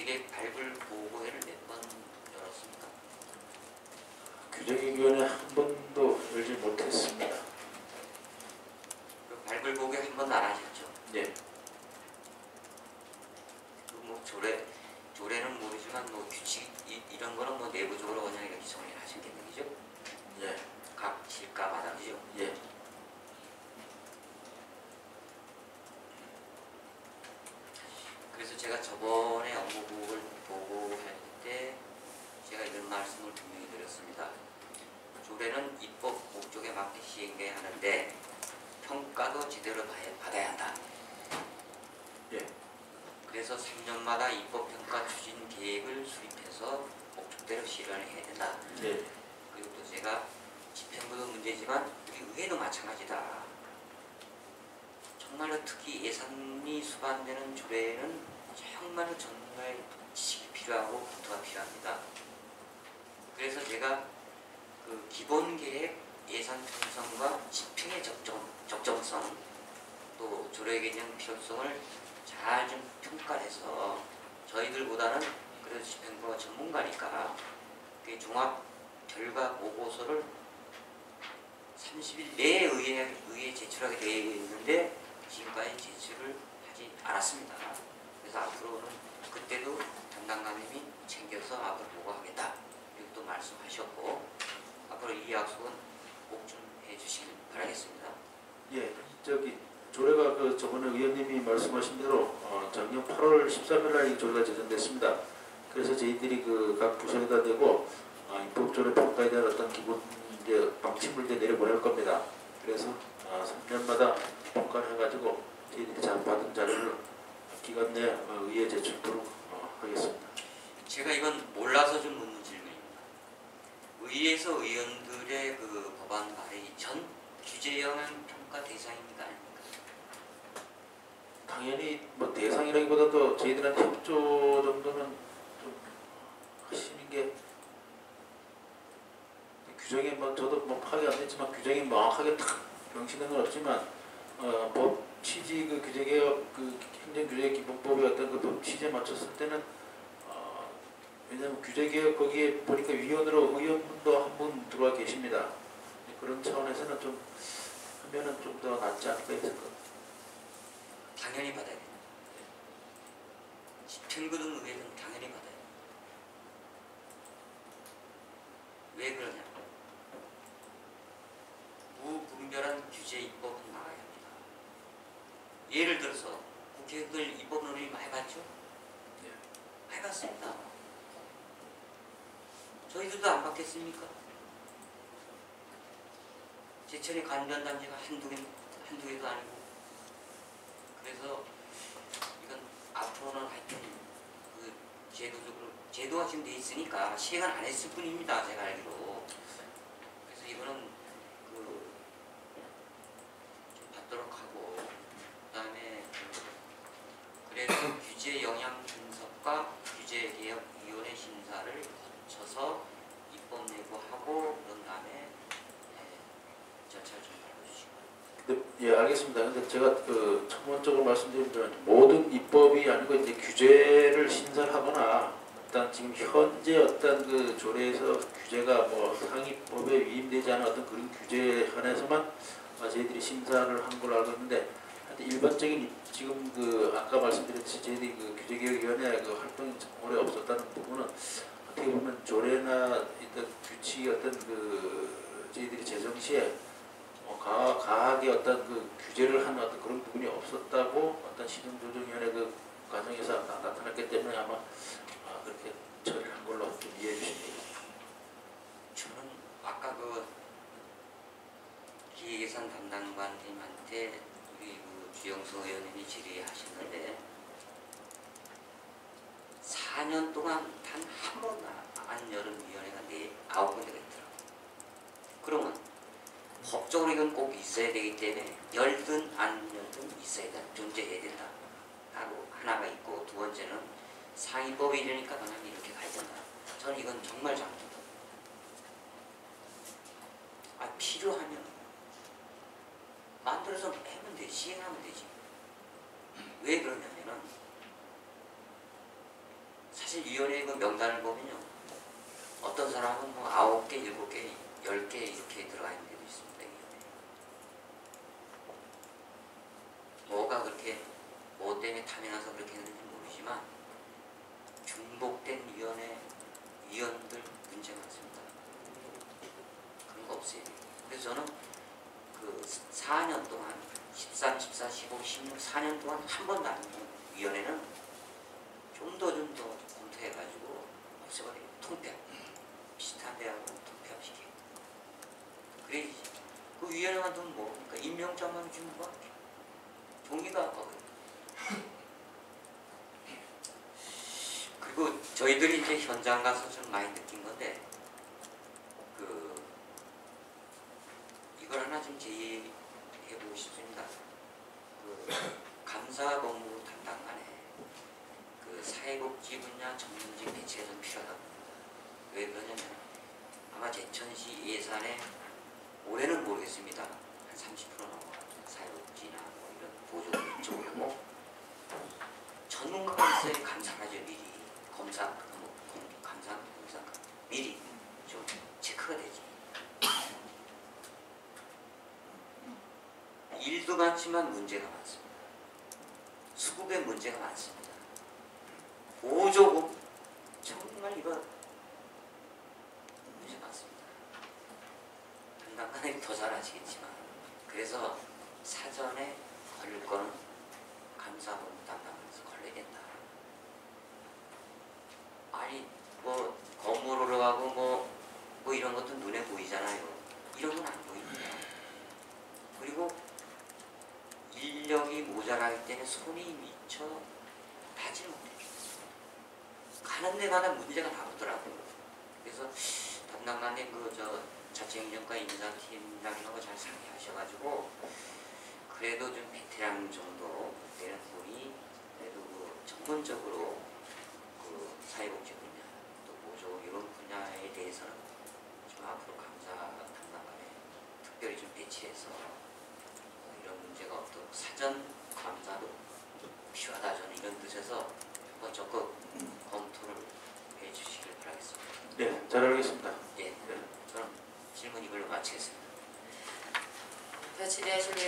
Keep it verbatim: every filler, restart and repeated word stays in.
이래 발굴 보고회를 몇 번 열었습니까? 규정위원회 한 번도 열지 못했습니다. 그 발굴 보고회 한 번도 안 하셨죠? 네. 그 뭐 조례 조례는 모르지만 뭐 규칙 이, 이런 거는 뭐 내부적으로 그냥 이렇게 정리를 하셨겠는 거죠? 예. 각 실가마다 그죠? 예. 그래서 제가 저번에 업무보고를 보고할 때 제가 이런 말씀을 분명히 드렸습니다. 조례는 입법 목적에 맞게 시행해야 하는데 평가도 제대로 받아야 한다. 예. 그래서 삼 년마다 입법평가 추진 계획을 수립해서 목적대로 실현을 해야 된다. 예. 그리고 또 제가 집행부도 문제지만 우리 의회도 마찬가지다. 정말로 특히 예산이 수반되는 조례는 정말로 정말 지식이 필요하고 검토가 필요합니다. 그래서 제가 그 기본 계획 예산 편성과 집행의 적정, 적정성 또 조례 개정 필요성을 잘 좀 평가해서 저희들보다는 그래도 집행부가 전문가니까 그 종합 결과 보고서를 삼십 일 내에 의회에, 의회에 제출하게 되어 있는데 지금까지 제출을 하지 않았습니다. 그래서 앞으로는 그때도 담당 관님이 챙겨서 앞으로 보고하겠다 이렇게 또 말씀하셨고 앞으로 이 약속은 꼭 좀 해주시길 바라겠습니다. 예. 저기 조례가 그 저번에 의원님이 말씀하신 대로 어, 작년 팔월 십삼일 날 이 조례가 제정됐습니다. 그래서 저희들이 그 각 부서에다 대고 어, 입법조례 평가에 대한 어떤 기본 이제 방침을 이제 내려보낼 겁니다. 그래서 어, 삼 년마다 평가를 해가지고 저희들이 자, 받은 자료를 기간 내에 어, 의회 제출토록 어, 하겠습니다. 제가 이건 몰라서 좀 묻는 질문입니다. 의회에서 의원들의 그 법안 발의 전 규제 영향 평가 대상입니까? 아닙니까? 당연히 뭐 대상이라기보다도 저희들한테 협조 정도는 좀 하시는 게 규정이 뭐 저도 뭐 파악이 안 됐지만 규정이 명확하게 탁 명시된 건 없지만 어, 법 취지 그 규제개혁 그 행정규제 기본법의 어떤 그 법 취지에 맞췄을 때는 어, 왜냐하면 규제개혁 거기에 보니까 위원으로 의원분도 한 분 들어와 계십니다. 그런 차원에서는 좀 하면은 좀 더 낫지 않을까 했을 것 같아요. 당연히 받아야 됩니다. 집행부 등 의회는 당연히 받아야 됩니다. 왜 그러냐? 무분별한 규제 입법은 나가야 합니다. 예를 들어서 국회의원들 입법 논의 많이 봤죠? 네. 많이 봤습니다. 저희들도 안 받겠습니까? 제천의 관변단지가 한두 개, 한두 개도 아니고 그래서 이건 앞으로는 하여튼 그 제도적으로 제도가 지금 돼 있으니까 시행을 안 했을 뿐입니다. 제가 알기로. 그래서 이거는 그 좀 받도록 하고 그다음에 그래서 규제 영향 분석과 규제 개혁 위원회 심사를 거쳐서 입법 내고하고 그런 다음에 절차를 좀 밟아주시고. 네, 예, 알겠습니다. 근데 제가 그 전문적으로 말씀드리면 모든 입법이 아니고 이제 규제를 신설하거나 일단 지금 현재 어떤 그 조례에서 규제가 뭐 상위법에 위임되지 않은 어떤 그런 규제에 한해서만 저희들이 심사를 한 걸로 알고 있는데 일반적인 지금 그 아까 말씀드렸듯이 저희들이 그 규제개혁위원회 그 활동이 오래 없었다는 부분은 어떻게 보면 조례나 어떤 규칙 어떤 그 저희들이 제정 시에 어, 가, 가하게 어떤 그 규제를 하는 어떤 그런 부분이 없었다고 어떤 시정조정위원회 그 과정에서 나, 나타났기 때문에 아마 아, 그렇게 처리를 한 걸로 좀 이해해 주시면 되겠습니다. 저는 아까 그 기획예산 담당관님한테 우리 그 주영수 의원님이 질의하셨는데 사 년 동안 단 한 번도 안 열은 위원회가 네 아홉 군데가 있더라고요. 그러면 법적으로 이건 꼭 있어야 되기 때문에 열든 안 열든 있어야 된다. 존재해야 된다. 하고 하나가 있고 두 번째는 상위법이 이러니까 그냥 이렇게 가야 된다. 저는 이건 정말 잘못했다. 아 필요하면 만들어서 하면 되지. 시행하면 되지. 왜 그러냐면은 사실 위원회 그 명단을 보면요, 어떤 사람은 뭐 아홉 개, 일곱 개, 열 개 이렇게 들어가 있는 데도 있습니다. 위원회. 뭐가 그렇게 뭐 때문에 탐이 나서 그렇게 했는지 모르지만 중복된 위원회 위원들 문제 많습니다. 그런 거 없애야 돼요. 그래서 저는 그 사 년 동안 십삼, 십사, 십오, 십육, 사 년 동안 한 번도 안 했던 위원회는 좀 더 좀 더 검토해가지고 없애버려요. 통폐합. 비슷한 데하고 통폐합시켜요. 그래야지. 그 위원회만 두면 뭐, 그러니까 임명장만 주면 뭐, 종이가 아까워요. 그리고 저희들이 이제 현장 가서 좀 많이 느낀 건데, 그, 이걸 하나 좀 제의해보고 싶습니다. 그, 감사법무 담당 간에 그 사회복지 분야 전문직 배치가 좀 필요하다고 봅니다. 왜 그러냐면, 아마 제천시 예산에 올해는 모르겠습니다. 한 삼십 퍼센트 넘어가죠. 사회복지나 뭐 이런 보조 이쪽으로 전문가가 있어야 감사하죠. 미리 검사, 뭐 감사, 검사 미리 좀 체크가 되지. 일도 많지만 문제가 많습니다. 수급에 문제가 많습니다. 보조금 정말 이거 문제 많습니다. 담당관이 더 잘 아시겠지만, 그래서 사전에 걸릴 거는 감사법무 담당관에서 걸려야 된다. 아니 뭐 건물로 가고 뭐, 뭐 이런 것도 눈에 보이잖아요. 이런 건 안 보입니다. 그리고 인력이 모자라기 때문에 손이 미쳐 닿지 못해요. 가는 데마다 문제가 나오더라고요. 그래서 담당관님 그 저 자체행정과 인사팀장님하고 잘 상의하셔가지고 그래도 좀 베테랑 정도 되는 분이 그래도 그 전문적으로 그 사회복지 분야 또 보조 이런 분야에 대해서는 좀 앞으로 감사 담당관에 특별히 좀 배치해서 어 이런 문제가 없도록 사전 감사도 필요하다, 저는 이런 뜻에서 한번 적극 검토를 해주시길 바라겠습니다. 네, 잘 알겠습니다. 예, 네. 저는 질문 이걸로 마치겠습니다. 더 질의하실